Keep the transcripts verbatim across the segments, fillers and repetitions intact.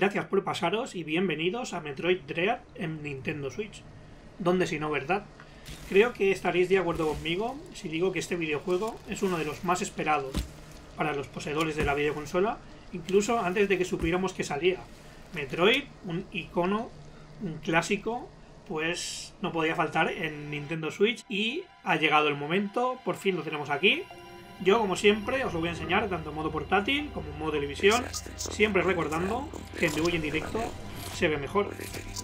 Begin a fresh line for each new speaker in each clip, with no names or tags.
Gracias por pasaros y bienvenidos a Metroid Dread en Nintendo Switch. ¿Dónde si no, verdad? Creo que estaréis de acuerdo conmigo si digo que este videojuego es uno de los más esperados para los poseedores de la videoconsola, incluso antes de que supiéramos que salía. Metroid, un icono, un clásico, pues no podía faltar en Nintendo Switch y ha llegado el momento, por fin lo tenemos aquí. Yo, como siempre, os lo voy a enseñar tanto en modo portátil como en modo televisión, siempre recordando que en vivo y en directo se ve mejor.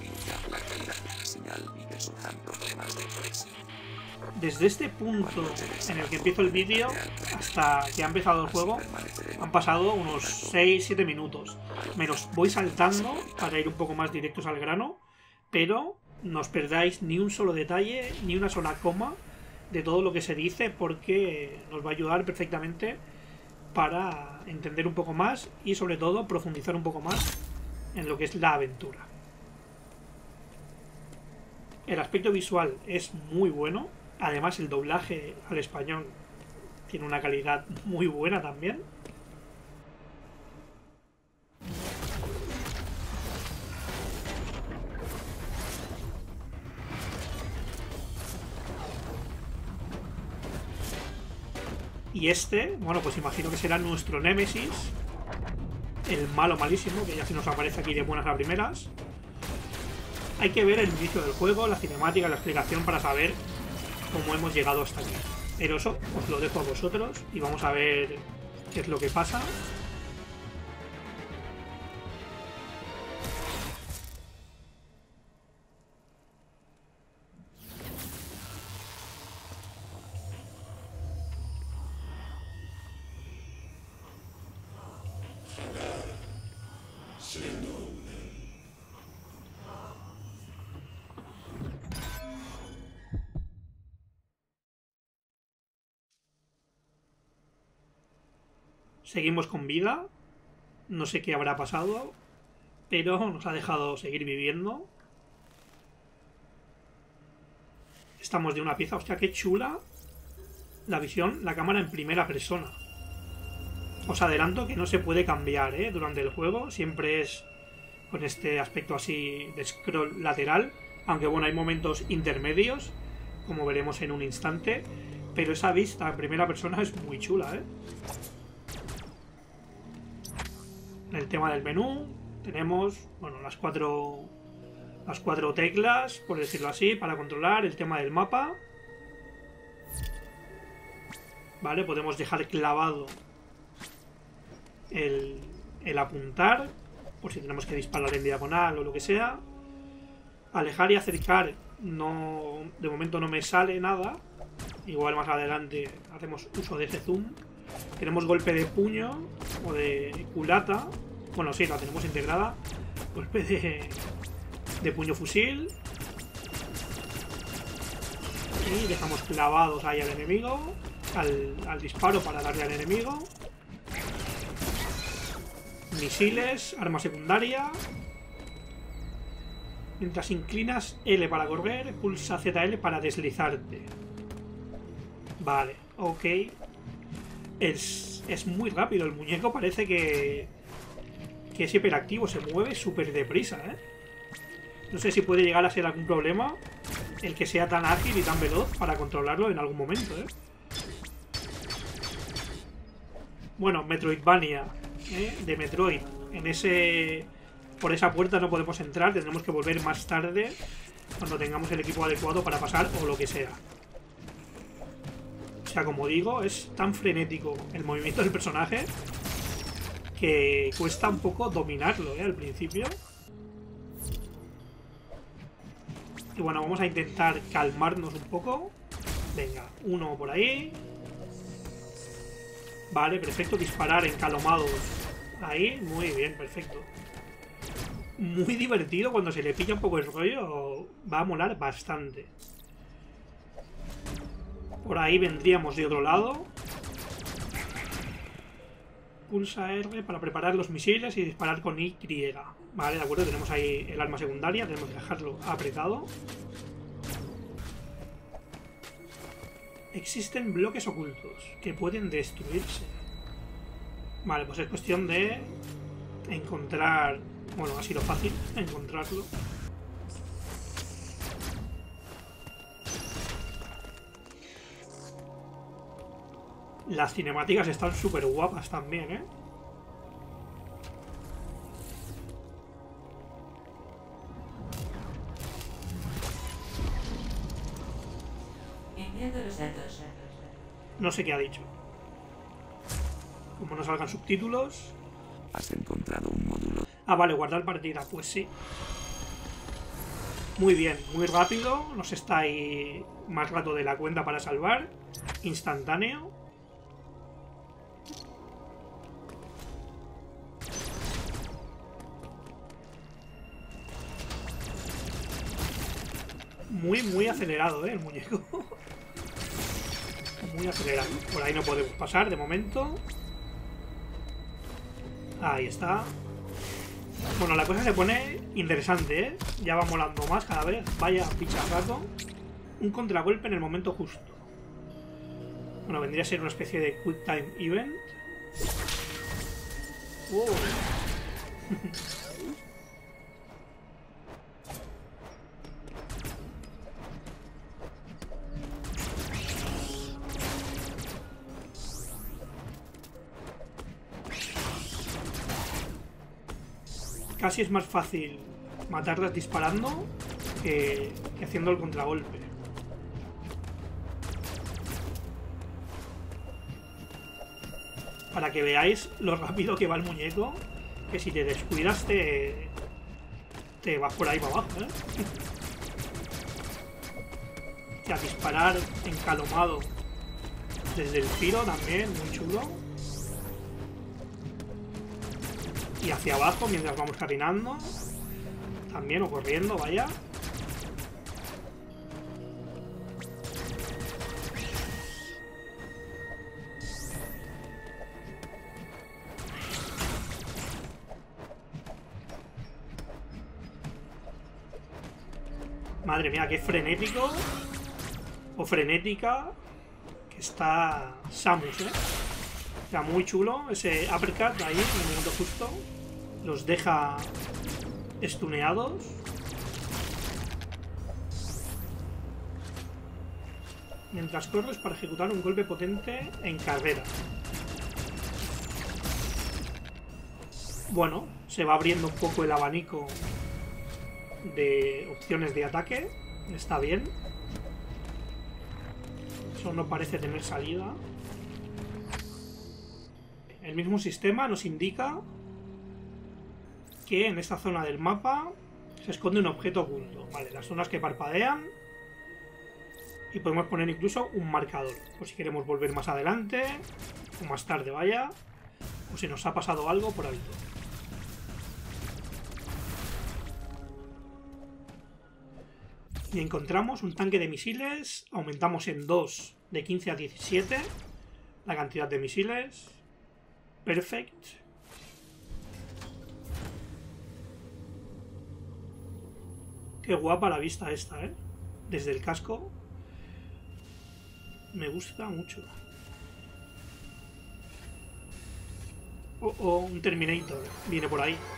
Desde este punto en el que empiezo el vídeo hasta que ha empezado el juego han pasado unos seis siete minutos. Me los voy saltando para ir un poco más directos al grano, pero no os perdáis ni un solo detalle, ni una sola coma de todo lo que se dice, porque nos va a ayudar perfectamente para entender un poco más y sobre todo profundizar un poco más en lo que es la aventura. El aspecto visual es muy bueno, además el doblaje al español tiene una calidad muy buena también. Y este, bueno, pues imagino que será nuestro Némesis, el malo malísimo, que ya se nos aparece aquí de buenas a primeras. Hay que ver el inicio del juego, la cinemática, la explicación para saber cómo hemos llegado hasta aquí. Pero eso os lo dejo a vosotros y vamos a ver qué es lo que pasa. Seguimos con vida. No sé qué habrá pasado, pero nos ha dejado seguir viviendo. Estamos de una pieza. Hostia, qué chula la visión, la cámara en primera persona. Os adelanto que no se puede cambiar, ¿eh? Durante el juego. Siempre es con este aspecto así de scroll lateral. Aunque bueno, hay momentos intermedios, como veremos en un instante. Pero esa vista en primera persona es muy chula, ¿eh? En el tema del menú tenemos, bueno, las cuatro las cuatro teclas, por decirlo así, para controlar el tema del mapa. Vale, podemos dejar clavado el, el apuntar, por si tenemos que disparar en diagonal o lo que sea. Alejar y acercar, no, de momento no me sale nada. Igual más adelante hacemos uso de ese zoom. Tenemos golpe de puño o de culata. Bueno, sí, la tenemos integrada. Golpe de, de puño fusil. Y dejamos clavados ahí al enemigo. Al, al disparo para darle al enemigo. Misiles, arma secundaria. Mientras inclinas L para correr, pulsa Z L para deslizarte. Vale, ok. Es, es muy rápido el muñeco, parece que, que es hiperactivo, se mueve súper deprisa, ¿eh? No sé si puede llegar a ser algún problema el que sea tan ágil y tan veloz para controlarlo en algún momento, ¿eh? Bueno, Metroidvania, ¿eh? De Metroid. En ese, por esa puerta no podemos entrar, tendremos que volver más tarde cuando tengamos el equipo adecuado para pasar o lo que sea. O sea, como digo, es tan frenético el movimiento del personaje que cuesta un poco dominarlo, ¿eh? Al principio. Y bueno, vamos a intentar calmarnos un poco. Venga, uno por ahí. Vale, perfecto. Disparar encalomados. Ahí, muy bien, perfecto. Muy divertido cuando se le pilla un poco el rollo. Va a molar bastante. Por ahí vendríamos de otro lado. Pulsa R para preparar los misiles y disparar con Y. Vale, de acuerdo, tenemos ahí el arma secundaria. Tenemos que dejarlo apretado. Existen bloques ocultos que pueden destruirse. Vale, pues es cuestión de encontrar Bueno, ha sido fácil encontrarlo. Las cinemáticas están súper guapas también, ¿eh? No sé qué ha dicho. Como no salgan subtítulos.
Has encontrado un módulo.
Ah, vale, guardar partida. Pues sí. Muy bien, muy rápido. Nos está ahí más rato de la cuenta para salvar. Instantáneo. Muy, muy acelerado, ¿eh? El muñeco. Muy acelerado. Por ahí no podemos pasar de momento. Ahí está. Bueno, la cosa se pone interesante, ¿eh? Ya va molando más cada vez. Vaya bicharraco. Un contragolpe en el momento justo. Bueno, vendría a ser una especie de Quick Time Event. Wow. Casi es más fácil matarlas disparando que, que haciendo el contragolpe. Para que veáis lo rápido que va el muñeco, que si te descuidas te, te vas por ahí para abajo, ¿eh? O sea, disparar encalomado desde el tiro también, muy chulo. Y hacia abajo mientras vamos caminando. También, o corriendo, vaya. Madre mía, qué frenético. O frenética que está Samus, ¿eh? Está muy chulo ese uppercut ahí en el momento justo. Los deja estuneados. Mientras corres para ejecutar un golpe potente en carrera. Bueno, se va abriendo un poco el abanico de opciones de ataque. Está bien. Eso no parece tener salida. El mismo sistema nos indica que en esta zona del mapa se esconde un objeto oculto. Vale, las zonas que parpadean. Y podemos poner incluso un marcador. Por si queremos volver más adelante. O más tarde, vaya. O si nos ha pasado algo por alto. Y encontramos un tanque de misiles. Aumentamos en dos de quince a diecisiete la cantidad de misiles. Perfect. Qué guapa la vista esta, ¿eh? Desde el casco. Me gusta mucho. Oh, oh, un Terminator. Viene por ahí.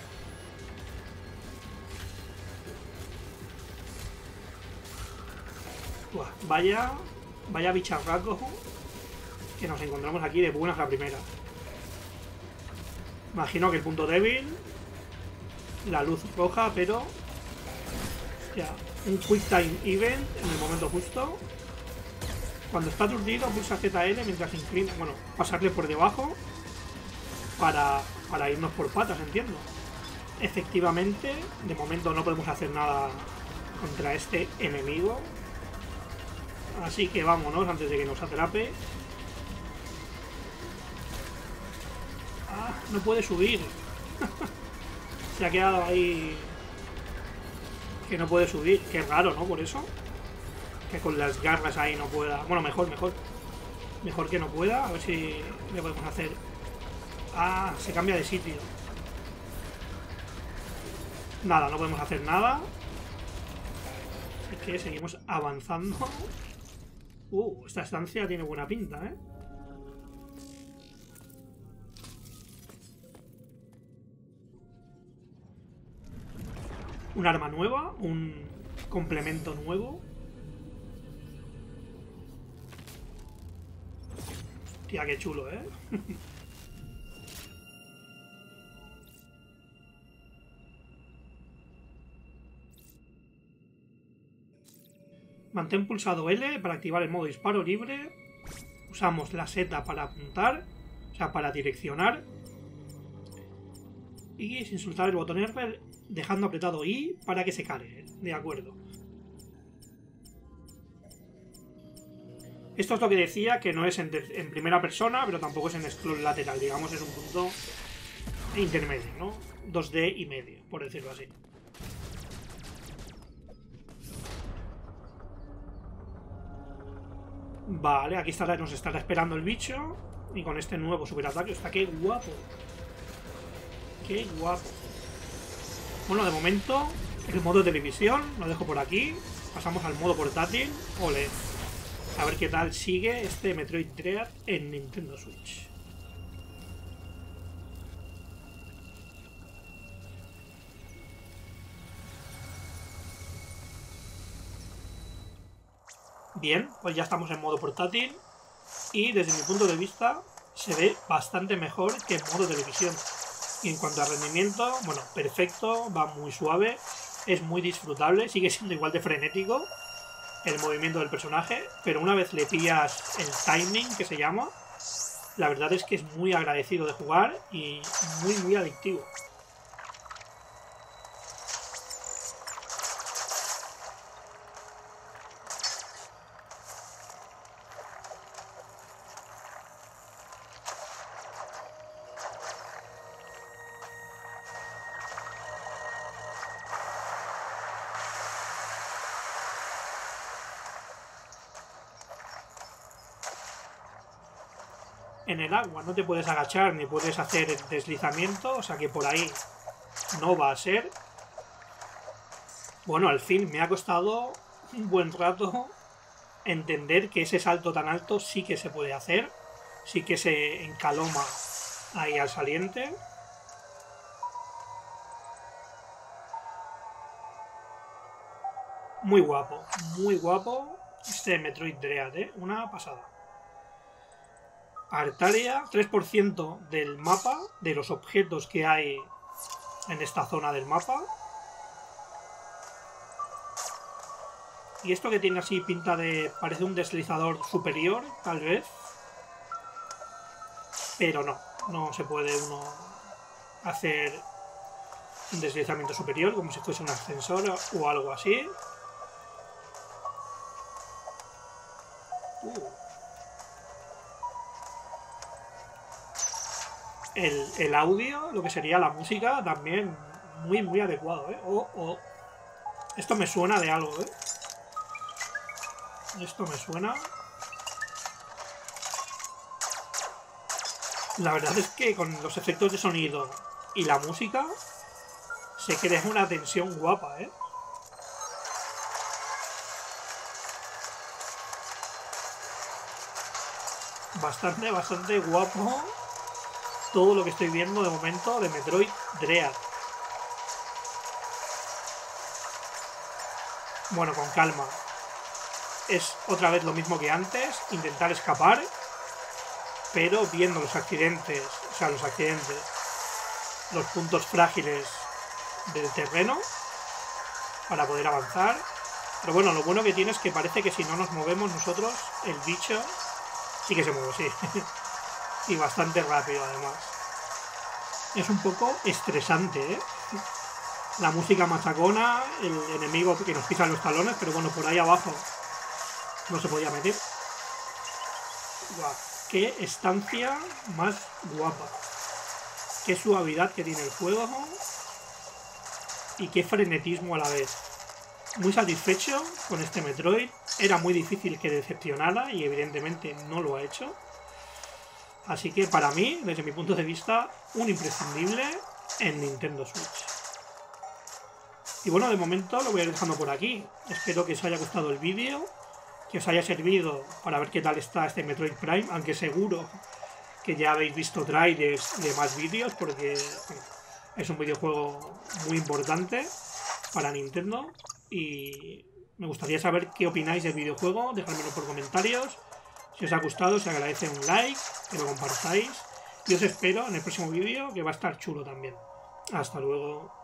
Uah, vaya, vaya bicharraco que nos encontramos aquí de buenas la primera. Imagino que el punto débil, la luz roja, pero hostia, un Quick Time Event en el momento justo. Cuando está aturdido, pulsa Z L mientras se inclina. Bueno, pasarle por debajo para, para irnos por patas, entiendo. Efectivamente, de momento no podemos hacer nada contra este enemigo. Así que vámonos antes de que nos atrape. Ah, no puede subir. Se ha quedado ahí. Que no puede subir. Qué raro, ¿no? Por eso. Que con las garras ahí no pueda. Bueno, mejor, mejor. Mejor que no pueda. A ver si le podemos hacer. Ah, se cambia de sitio. Nada, no podemos hacer nada. Es que seguimos avanzando. Uh, esta estancia tiene buena pinta, ¿eh? Un arma nueva, un complemento nuevo. Tía, qué chulo, ¿eh? Mantén pulsado L para activar el modo disparo libre. Usamos la seta para apuntar, o sea, para direccionar. Y sin soltar el botón R, dejando apretado I para que se cargue. De acuerdo. Esto es lo que decía, que no es en, en primera persona, pero tampoco es en scroll lateral. Digamos, es un punto intermedio, ¿no? dos D y medio, por decirlo así. Vale, aquí estará, nos estará esperando el bicho. Y con este nuevo superataque está que guapo. Qué guapo. Bueno, de momento, el modo televisión lo dejo por aquí. Pasamos al modo portátil. Ole. A ver qué tal sigue este Metroid Dread en Nintendo Switch. Bien, pues ya estamos en modo portátil. Y desde mi punto de vista se ve bastante mejor que en modo televisión. Y en cuanto a rendimiento, bueno, perfecto, va muy suave, es muy disfrutable, sigue siendo igual de frenético el movimiento del personaje, pero una vez le pillas el timing, que se llama, la verdad es que es muy agradecido de jugar y muy muy adictivo. En el agua no te puedes agachar ni puedes hacer el deslizamiento, o sea que por ahí no va a ser. Bueno, al fin me ha costado un buen rato entender que ese salto tan alto sí que se puede hacer, sí que se encaloma ahí al saliente. Muy guapo, muy guapo este Metroid Dread, ¿eh? Una pasada. Artaria, tres por ciento del mapa, de los objetos que hay en esta zona del mapa. Y esto que tiene así pinta de... parece un deslizador superior, tal vez. Pero no, no se puede uno hacer un deslizamiento superior como si fuese un ascensor o algo así. Uh. El, el audio, lo que sería la música, también muy, muy adecuado, ¿eh? Oh, oh. Esto me suena de algo, ¿eh? Esto me suena. La verdad es que con los efectos de sonido y la música se crea una tensión guapa, ¿eh? Bastante, bastante guapo todo lo que estoy viendo de momento de Metroid Dread. Bueno, con calma. Es otra vez lo mismo que antes, intentar escapar, pero viendo los accidentes, o sea, los accidentes, los puntos frágiles del terreno para poder avanzar. Pero bueno, lo bueno que tiene es que parece que si no nos movemos nosotros, el bicho sí que se mueve, sí. Y bastante rápido, además. Es un poco estresante, ¿eh? La música machacona, el enemigo que nos pisa los talones, pero bueno, por ahí abajo no se podía meter. Guau, qué estancia más guapa. Qué suavidad que tiene el juego. Y qué frenetismo a la vez. Muy satisfecho con este Metroid. Era muy difícil que decepcionara y evidentemente no lo ha hecho. Así que para mí, desde mi punto de vista, un imprescindible en Nintendo Switch. Y bueno, de momento lo voy a ir dejando por aquí. Espero que os haya gustado el vídeo, que os haya servido para ver qué tal está este Metroid Prime, aunque seguro que ya habéis visto trailers de más vídeos, porque bueno, es un videojuego muy importante. para Nintendo. Y me gustaría saber qué opináis del videojuego. Dejádmelo por comentarios. Si os ha gustado, os agradece un like, que lo compartáis. Y os espero en el próximo vídeo, que va a estar chulo también. Hasta luego.